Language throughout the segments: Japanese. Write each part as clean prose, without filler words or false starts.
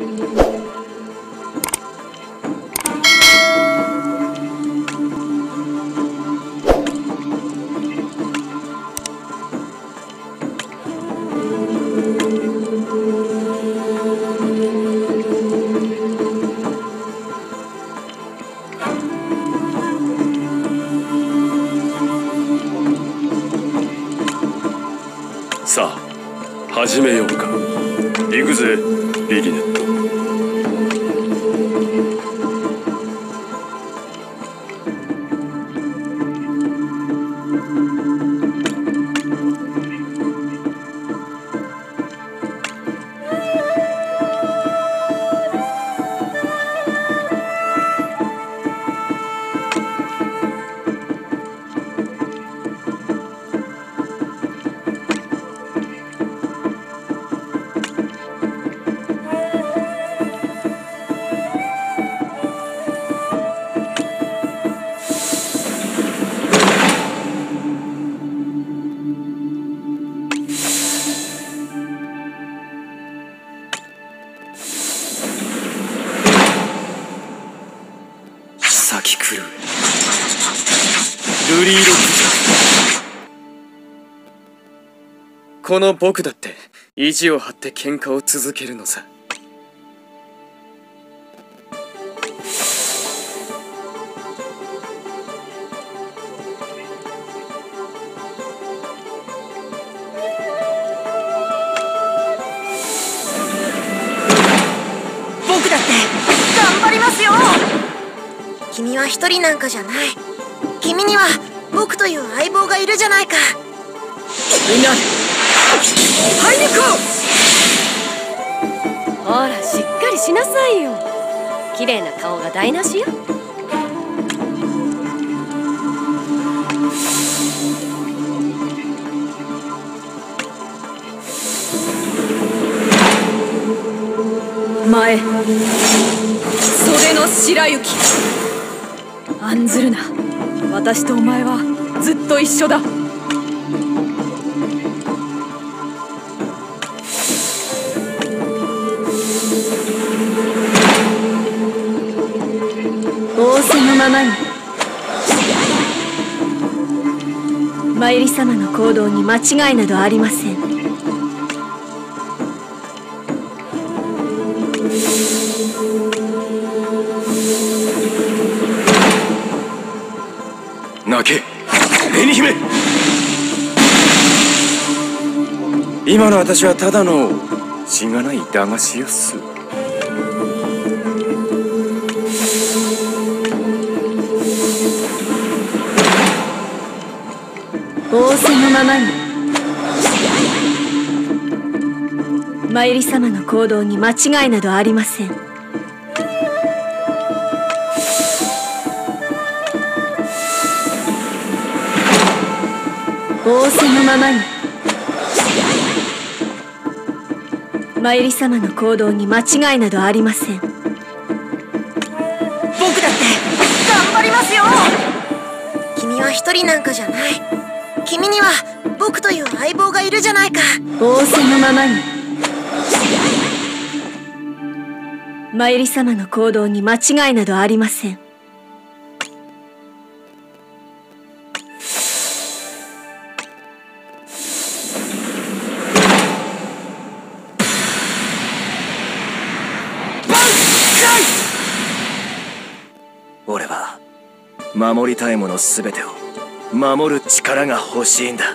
さあ始めようか。行くぜリリネット。先来るルリーロックじゃ。この僕だって意地を張って喧嘩を続けるのさ。 僕だって頑張りますよ。君は一人なんかじゃない。君には僕という相棒がいるじゃないか。 みんな入り込む。 ほらしっかりしなさいよ。綺麗な顔が台無しよ。 前袖の白雪。案ずるな、私とお前はずっと一緒だ。仰せのままに。マユリ様の行動に間違いなどありません。 泣け紅姫。今の私はただのしがない駄菓子よっす。 仰せのままに。マユリ様の行動に間違いなどありません。仰せのままに。マユリ様の行動に間違いなどありません。 僕だって頑張りますよ。君は一人なんかじゃない。君には僕という相棒がいるじゃないか。 仰せのままに。マユリ様の行動に間違いなどありません。 俺は守りたいものすべてを守る力が欲しいんだ。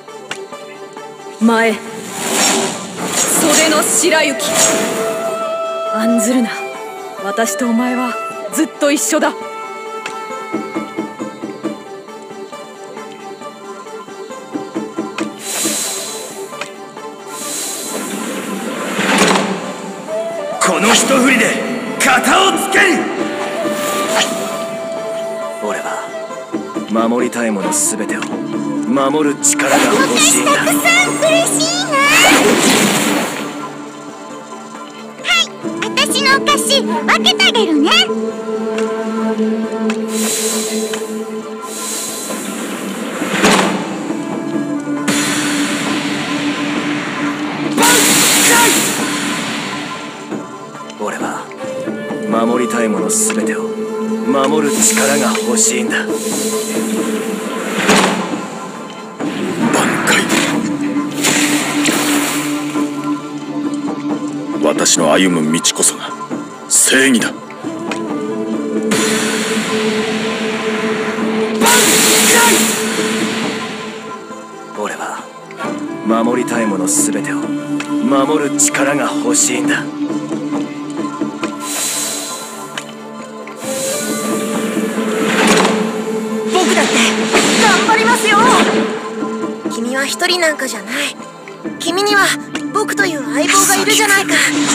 前袖の白雪。案ずるな、私とお前はずっと一緒だ。 この一振りで型をつける。俺は守りたいものすべてを守る力が欲しいんだ。 たくさん嬉しいな。はい、私のお菓子分けてあげるね。 俺守りたいもの全てを守る力が欲しいんだ。 挽回。私の歩む道こそが正義だ。 俺は守りたいもの全てを守る力が欲しいんだ。 僕だって頑張りますよ。君は一人なんかじゃない。君には僕という相棒がいるじゃないか。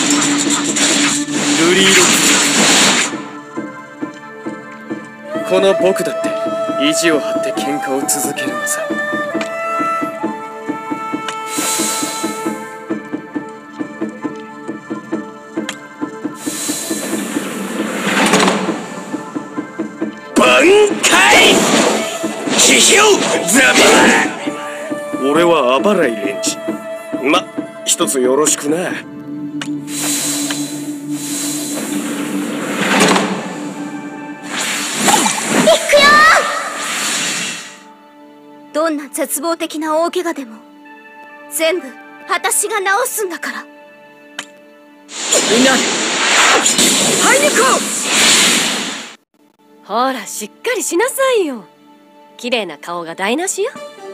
ルリーロ。この僕だって意地を張って喧嘩を続けるのさ。 挽回。批評ザビ。 俺はあばらいレンジ。ま、一つよろしくな。 どんな絶望的な大怪我でも全部私が治すんだから。 みんな入りこう。 ほらしっかりしなさいよ。綺麗な顔が台無しよ。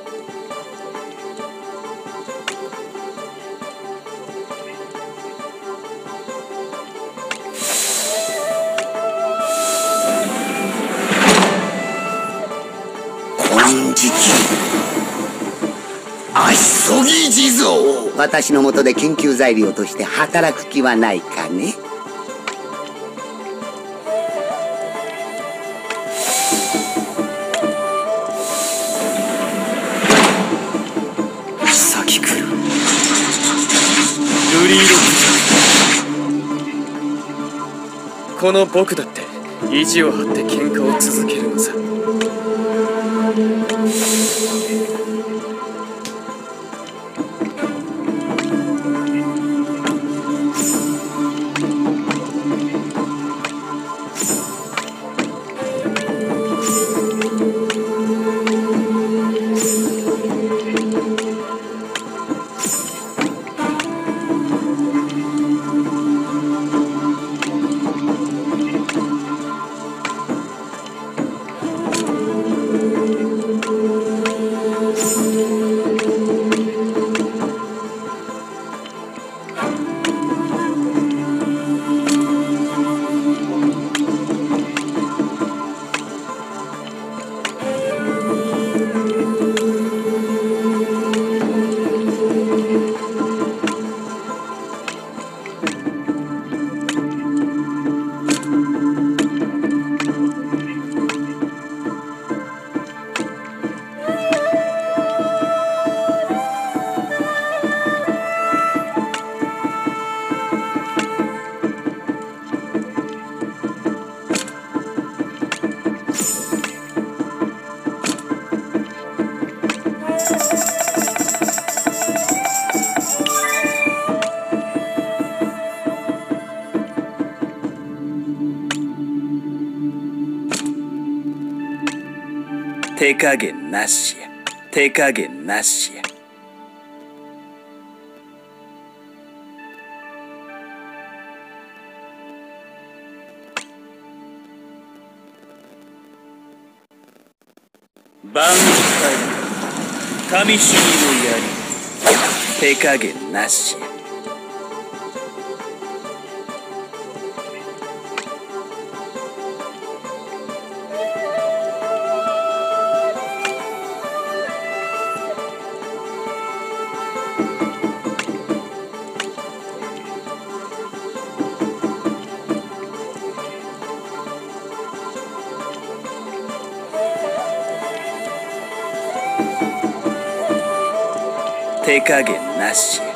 金色足そぎ地蔵。 私の下で研究材料として働く気はないかね。 先来るルリーロ。 この僕だって意地を張って喧嘩を続けるのさ。 手加減なしや。手加減なしや。挽回。神主義のやり。手加減なしや。手加減なしや。